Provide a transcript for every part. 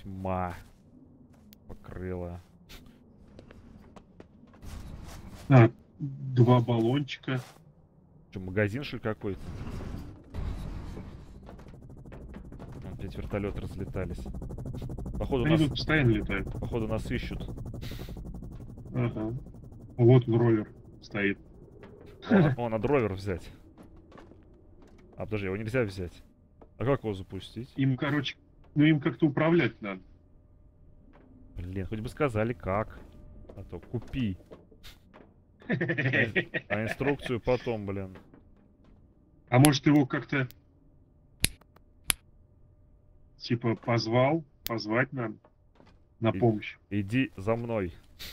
Тьма. Покрыла. А, 2 баллончика. Что, магазин, что ли, какой-то? Опять вертолеты разлетались. Походу Они нас... тут постоянно летают. Походу нас ищут. Ага. Вот он, ровер стоит. О, надо ровер взять. А, подожди, его нельзя взять. А как его запустить? Им, короче, ну им как-то управлять надо. Блин, хоть бы сказали как. А то купи. А инструкцию потом, блин. А может его как-то типа позвать надо на И- помощь. Иди за мной.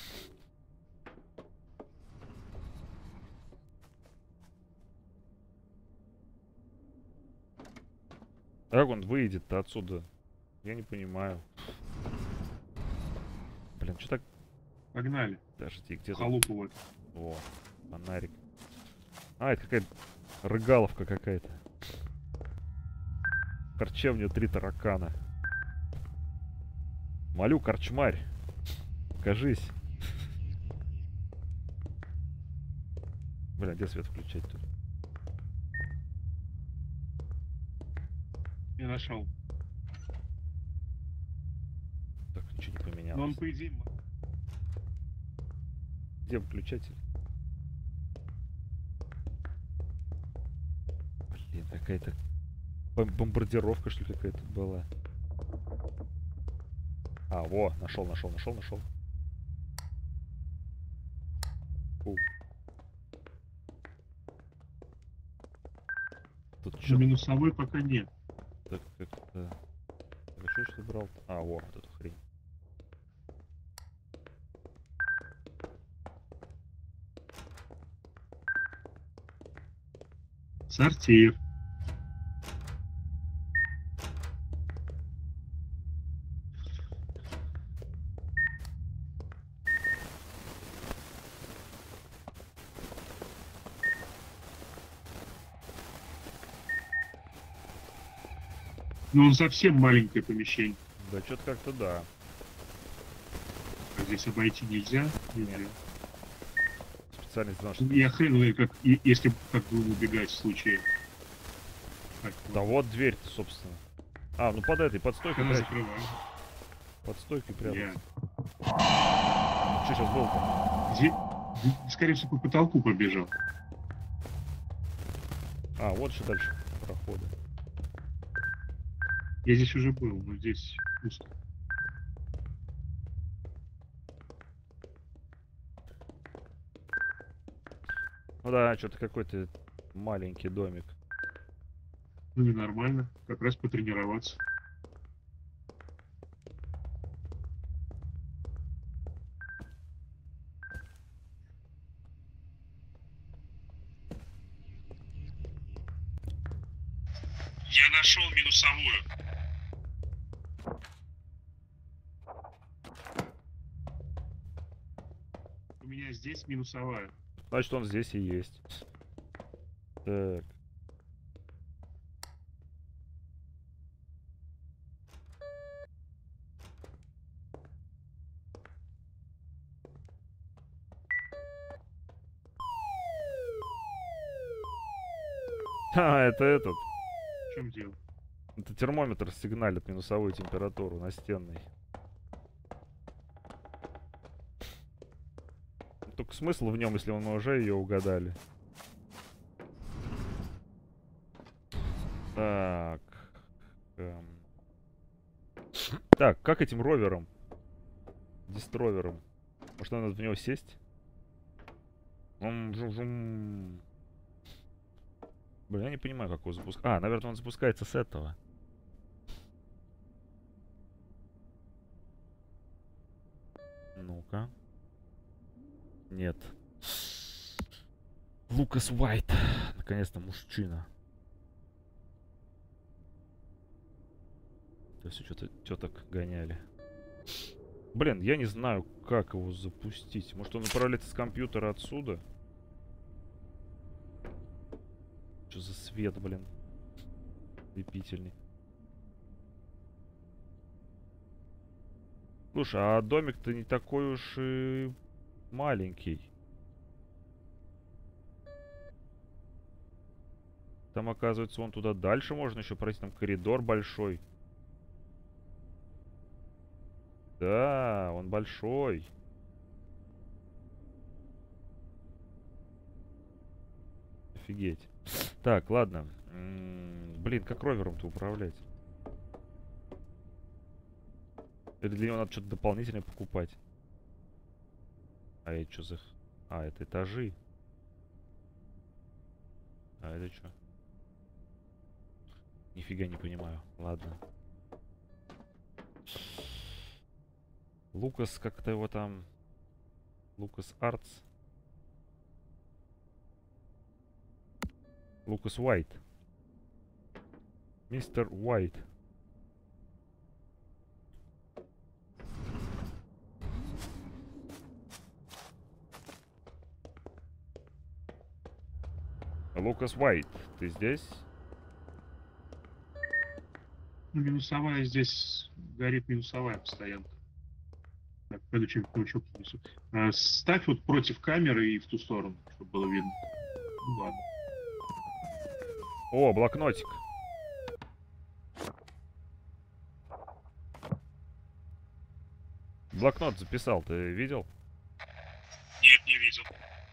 А как он выйдет-то отсюда? Я не понимаю. Блин, что так... Погнали. Подожди, где В тут? халупу вот. О, фонарик. А, это какая-то рыгаловка какая-то. Корчевня 3 таракана. Молю, корчмарь. Покажись. Блин, где свет включать тут? Я нашел. Так, ничего не Но поменялось. он, по идее, Где выключатель? Блин, какая-то бомбардировка, что ли, какая-то была. А, во, нашел. Фу. Тут на что минусовой пока нет. так как-то... Так, а что брал? А, во, вот эту хрень. Сортир. Ну, он совсем маленькое помещение. Да, что-то как-то да. А здесь обойти нельзя. Нельзя. Специально сделал, что... Я хрен знает, как, если как будем убегать в случае. Так, Да вот дверь-то, собственно. А, ну под этой, под стойкой она прячь. закрывает. Под стойкой прятаться. Я. Что сейчас было-то? Скорее всего, по потолку побежал. А, вот что дальше прохода. Я здесь уже был, но здесь пусто. Ну да, что-то какой-то маленький домик. Ну и нормально. Как раз потренироваться. Я нашел минусовую. У меня здесь минусовая. Значит, он здесь и есть. Так. А, это этот. В чем дело? Это термометр сигналит минусовую температуру настенный. Только смысл в нем, если мы уже ее угадали. Так. Так, как этим ровером? Дистровером. Может, надо в него сесть? Блин, я не понимаю, как его запускать. А, наверное, он запускается с этого. Ну-ка. Нет. Лукас Уайт. Наконец-то мужчина. То есть что так гоняли. Блин, я не знаю, как его запустить. Может, он управляется с компьютера отсюда? Что за свет, блин? Лепительный. Слушай, а домик-то не такой уж и маленький. Там, оказывается, вон туда дальше можно еще пройти. Там коридор большой. Да, он большой. Офигеть. Так, ладно. Блин, как ровером-то управлять? Или для него надо что-то дополнительное покупать? А это что за... А, это этажи. А это что? Нифига не понимаю. Ладно. Лукас, как-то его там... Лукас Артс. Лукас Уайт. Мистер Уайт. Лукас Уайт, ты здесь? Ну, минусовая здесь горит минусовая постоянно. Так, пойду что-нибудь научок принесу. Ставь вот против камеры и в ту сторону, чтобы было видно. Ну ладно. О, блокнотик. Блокнот записал, ты видел? Нет, не видел.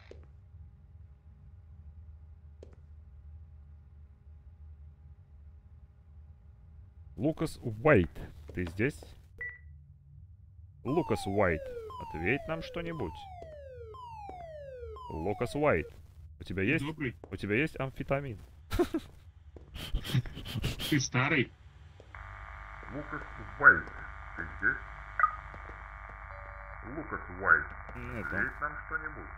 Лукас Уайт, ты здесь? Лукас Уайт, ответь нам что-нибудь. Лукас Уайт, у тебя есть? Добрый. У тебя есть амфетамин? Ты старый. Лукас Уайт, ты здесь? Лукас Уайт, Нет, он... ответь нам что-нибудь.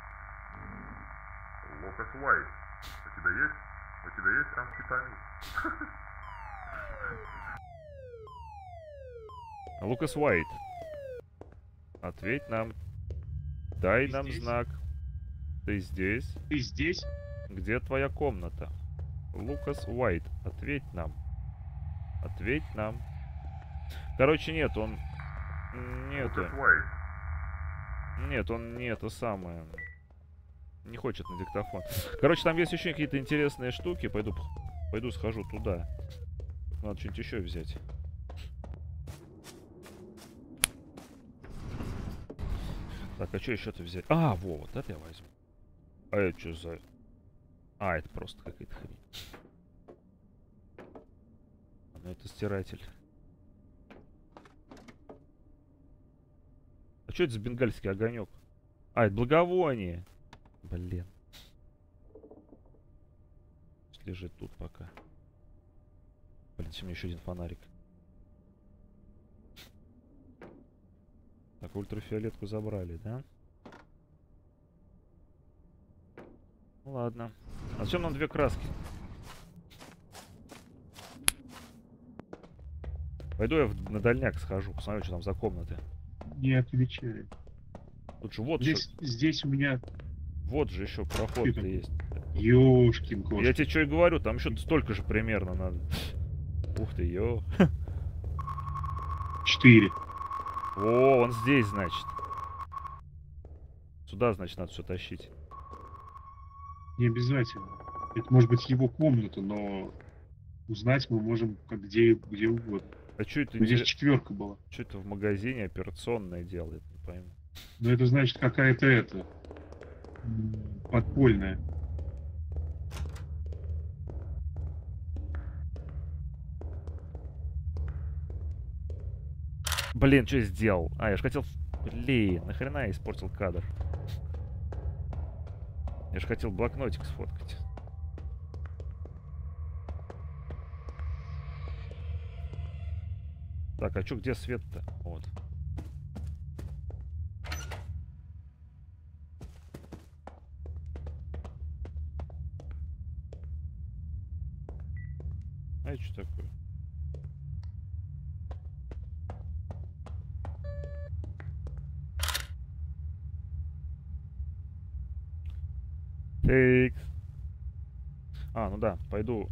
Лукас Уайт, у тебя есть амфетамин? Лукас Уайт, ответь нам. Дай Ты нам здесь? знак. Ты здесь? Ты здесь? Где твоя комната? Лукас Уайт, ответь нам. Ответь нам. Короче, нет, он... Нету. Лукас Уайт, Нет, он не это самое. Не хочет на диктофон. Короче, там есть еще какие-то интересные штуки. Пойду схожу туда. Надо что-нибудь еще взять. Так, а что еще-то взять? А, во, вот это я возьму. А это что за... А, это просто какая-то хрень. Ну, это стиратель. А что это за бенгальский огонек? А, это благовоние. Блин. Пусть лежит тут пока. Блин, у меня еще один фонарик. Так, ультрафиолетку забрали, да? Ну ладно. А зачем нам две краски? Пойду я на дальняк схожу, посмотрю, что там за комнаты. Не отвечай. Тут же вот, Здесь у меня... вот же еще проход-то там? есть. Ёшкин кошкин. Я тебе что и говорю, там еще столько же примерно надо. Ух ты, 4. О, он здесь, значит. Сюда, значит, надо все тащить. Не обязательно. Это может быть его комната, но узнать мы можем где угодно. А что это, Но здесь 4 была. что это в магазине операционное делает, не пойму. Но это значит какая-то подпольная. Блин, что я сделал? А, я же хотел... Блин, нахрена я испортил кадр? Я же хотел блокнотик сфоткать. Так, а чё, где свет-то? Вот. А это что такое? Тейкс. А, ну да, пойду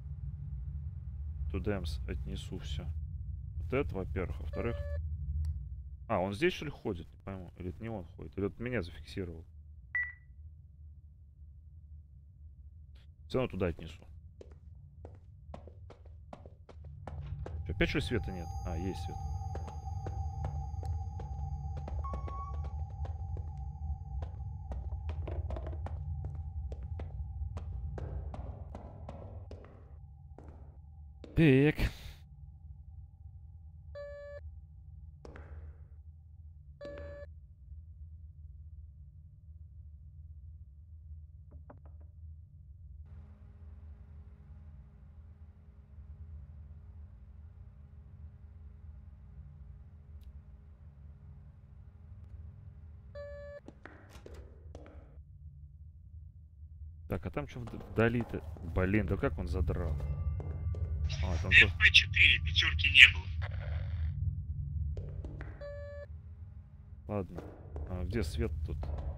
тудемс отнесу все. Вот это, во-первых. Во-вторых, А, он здесь, что ли, ходит? Не пойму. Или это не он ходит? Или это меня зафиксировал? Все равно туда отнесу. Чё, опять что ли света нет? А, есть свет. Так. Так, а там что вдали-то? Блин, да как он задрал? А, там просто... МП-4, пятерки не было. Ладно. А где свет тут?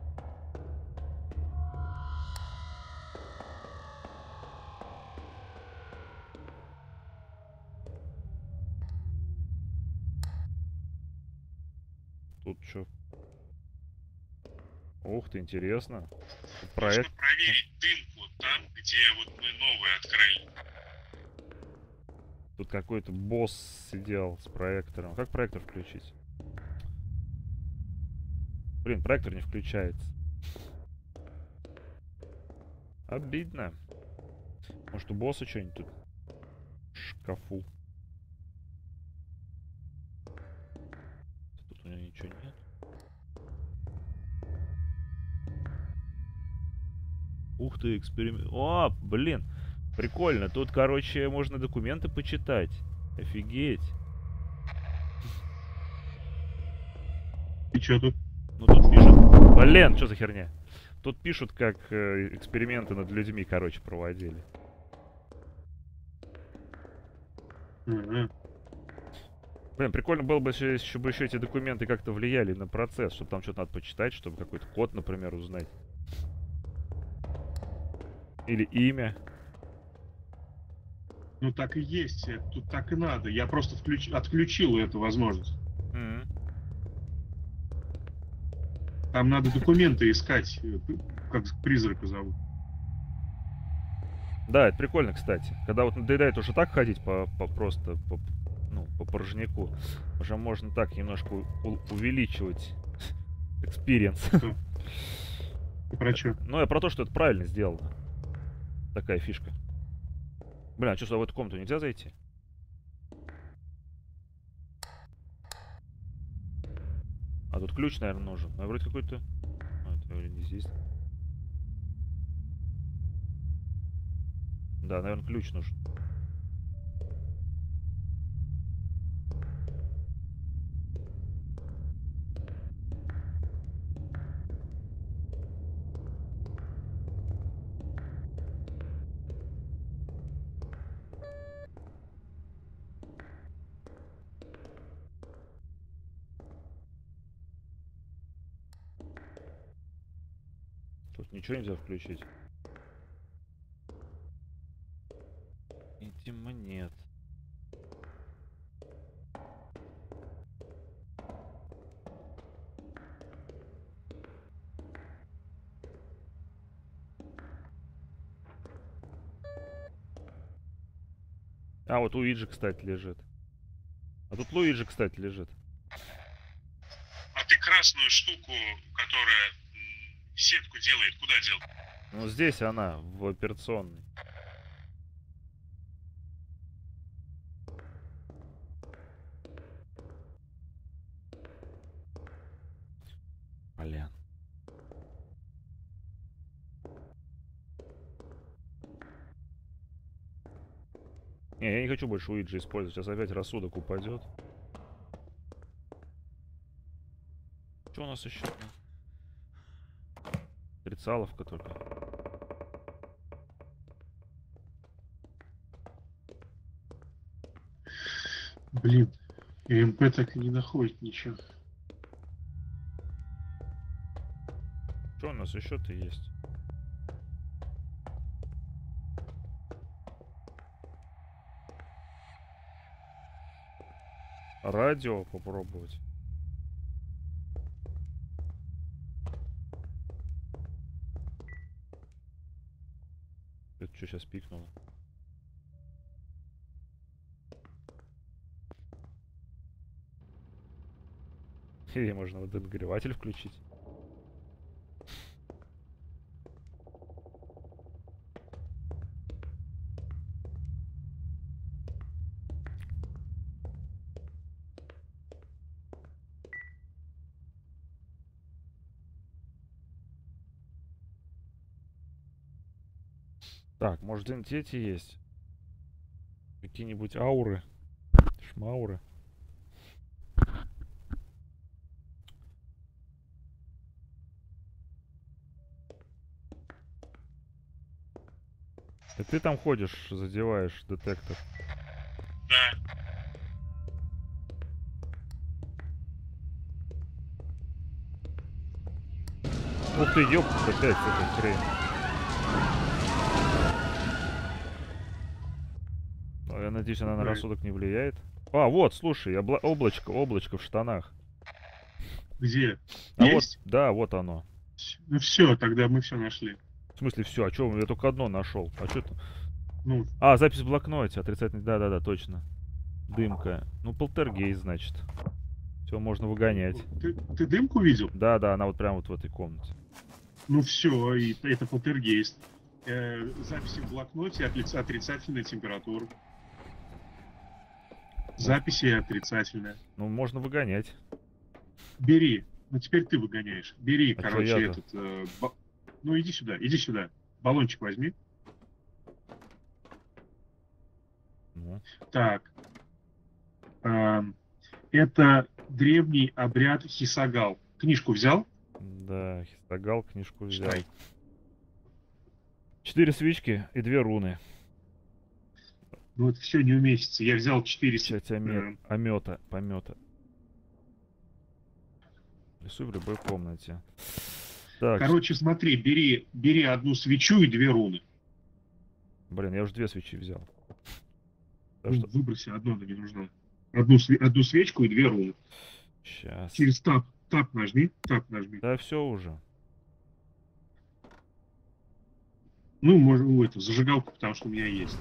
Тут что? Ух ты, интересно. Тут проект. Нужно проверить дымку там, где вот мы новый открыли. Тут какой-то босс сидел с проектором. Как проектор включить? Блин, проектор не включается. Обидно. Может, у босса что-нибудь тут в шкафу? Тут у него ничего нет. Ух ты, эксперимент. О, блин. Прикольно. Тут, короче, можно документы почитать. Офигеть. И что тут? Ну тут пишут... Блин, что за херня? Тут пишут, как эксперименты над людьми, короче, проводили. Ага. Блин, прикольно было бы, если бы еще эти документы как-то влияли на процесс, чтобы там что-то надо почитать, чтобы какой-то код, например, узнать. Или имя. Ну так и есть, тут так и надо. Я просто отключил эту возможность. Мгм. Там надо документы искать, как призрака зовут. Да, это прикольно, кстати. Когда вот надоедает уже так ходить просто ну, по порожняку, уже можно так немножко увеличивать experience. Ты про что? Ну, я про то, что это правильно сделано. Такая фишка. Блин, а что, сюда в эту комнату нельзя зайти? А тут ключ, наверное, нужен. А вроде какой-то... А, это вроде не здесь. Да, наверное, ключ нужен. Тут ничего нельзя включить. Видимо, нет. А, вот Уиджи, кстати, лежит. А тут Луиджи, кстати, лежит. А ты красную штуку, которая сетку делает, куда дел? Ну, здесь она, в операционной. Блин. Не, я не хочу больше Уиджи использовать. Сейчас опять рассудок упадет. Что у нас еще? Трицаловка только. Блин, МП так и не находит ничего. Что у нас еще-то есть? Радио попробовать. сейчас пикнуло. Или можно вот этот нагреватель включить. Так, может где-нибудь эти есть? Какие-нибудь ауры? Шмауры? И ты там ходишь, задеваешь детектор. Да. Ух ты, ёпта, опять эта хрень. Я надеюсь, она на рассудок не влияет. А, вот, слушай, облачко в штанах. Где? А Есть? вот, да, вот оно. Ну все, тогда мы все нашли. В смысле, все, а чё, я только одно нашел. А что это? Ну, А, запись в блокноте, отрицательный, да-да-да, точно. Дымка. Ну, полтергейст, значит. Все, можно выгонять. ты дымку видел? Да-да, она вот прямо вот в этой комнате. Ну все, и это полтергейст. Записи в блокноте, отрицательная температура. Записи отрицательная. Ну, можно выгонять. Бери. Ну теперь ты выгоняешь. Бери, А короче, чё я-то? этот... Ну иди сюда, иди сюда. Баллончик возьми. Ну. Так. Это древний обряд Хисагал. Книжку взял? Да, Хистагал книжку взял. Читай. 4 свечки и 2 руны. Ну это все не уместится. Я взял 4... Печать помета. Рисуй в любой комнате. Так, Короче, смотри, бери одну свечу и 2 руны. блин, я уже 2 свечи взял. Так Ну, что... выброси, одну она не нужна. Одну свечку и 2 руны. Сейчас. Через тап нажми. Да все уже. Ну, можно эту зажигалку, потому что у меня есть.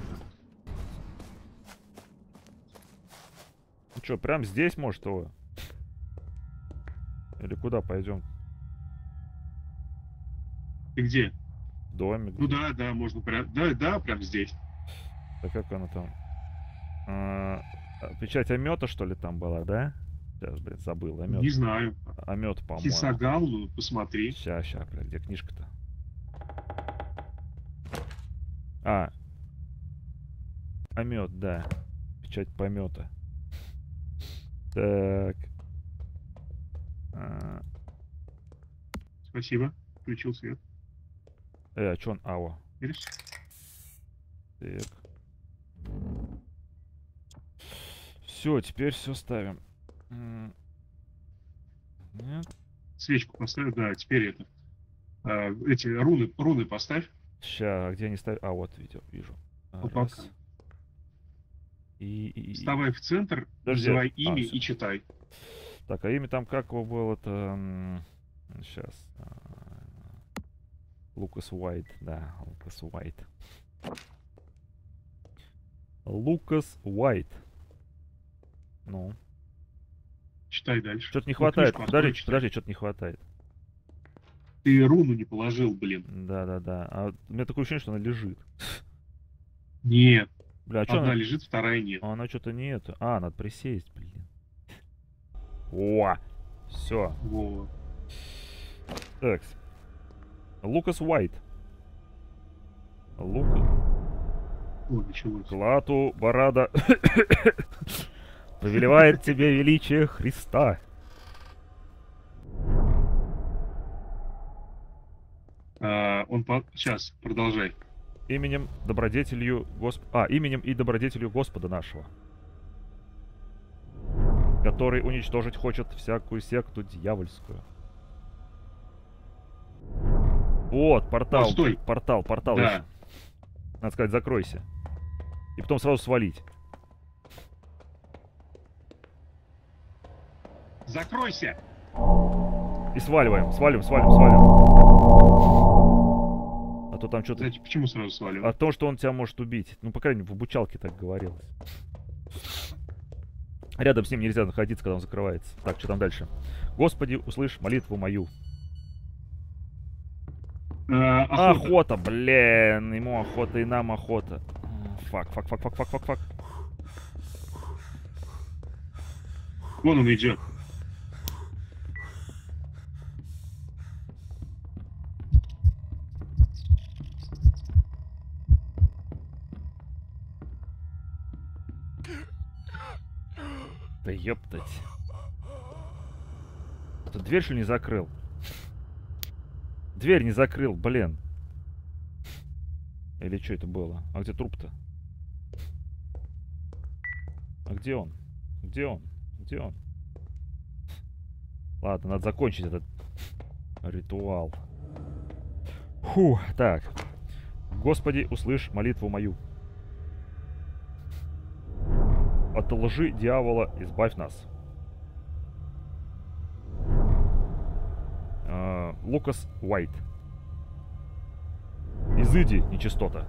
Ну что, прям здесь, может, его? Или куда пойдем? Ты где? Домик. Ну да, можно прям. Да, прям здесь. Да как она там? Печать омета, что ли, там была, да? Сейчас, блин, забыл. Омет. Не знаю. Омет, по-моему. Хисагал, ну, посмотри. Ща, блин, где книжка-то? Омет, да. Печать помета. Так. Спасибо. Включил свет. А чё он? Ао. Видишь? Так. Все, теперь все ставим. Нет. Свечку поставь, да, теперь это. Эти руны поставь. Ща, а где они ставят? А, вот, вижу. Опа. Раз. И... Вставай в центр, Подожди. называй имя всё. и читай. Так, а имя там как его было? Это... Сейчас. Лукас Уайт. Да, Лукас Уайт. Лукас Уайт. Ну. Читай дальше. Что-то не Ну, хватает. книжку открой, читай. Подожди, что-то не хватает. Ты руну не положил, блин. Да. А у меня такое ощущение, что она лежит. Нет. Бля, а что Одна она... лежит, вторая нет. Она что-то не это. А, надо присесть, блин. О! Все. Вот. Так. Лукас Уайт. Лукас. О, началось. Клату Барада. Повелевает тебе величие Христа. Сейчас, продолжай. Именем и добродетелью Господа нашего, который уничтожить хочет всякую секту дьявольскую. Вот, портал. Стой. Портал. Да. Еще. Надо сказать, закройся. И потом сразу свалить. Закройся! И сваливаем. то там что-то... Кстати, почему сразу сваливать? О том, что он тебя может убить. Ну, по крайней мере, в обучалке так говорилось. Рядом с ним нельзя находиться, когда он закрывается. Так, что там дальше? Господи, услышь молитву мою. Охота, блин. Ему охота и нам охота. Фак. Вон он идет. Да ёптать. Ты дверь что ли не закрыл? Дверь не закрыл, блин. Или что это было? А где труп-то? А где он? Где он? Где он? Ладно, надо закончить этот ритуал. Фу, так. Господи, услышь молитву мою. От лжи дьявола избавь нас. Лукас Уайт. Изыди, нечистота.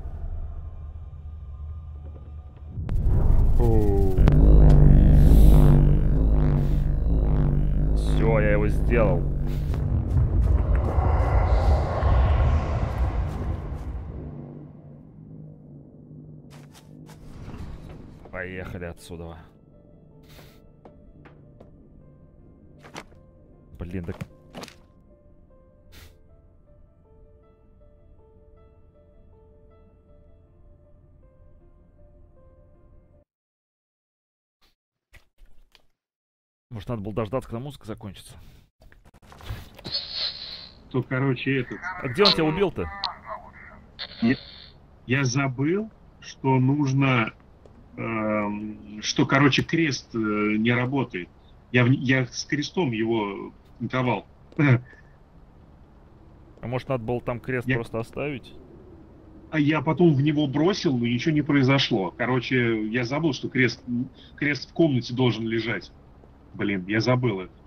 Все, я его сделал. Поехали отсюда. Блин, да... Может, надо было дождаться, когда музыка закончится. То, короче, этот... А где он тебя убил-то? Я забыл, что нужно... что, короче, крест не работает. Я с крестом его пинковал. А может, надо было там крест просто оставить? А я потом в него бросил, но ничего не произошло. Короче, я забыл, что крест в комнате должен лежать. Блин, я забыл это.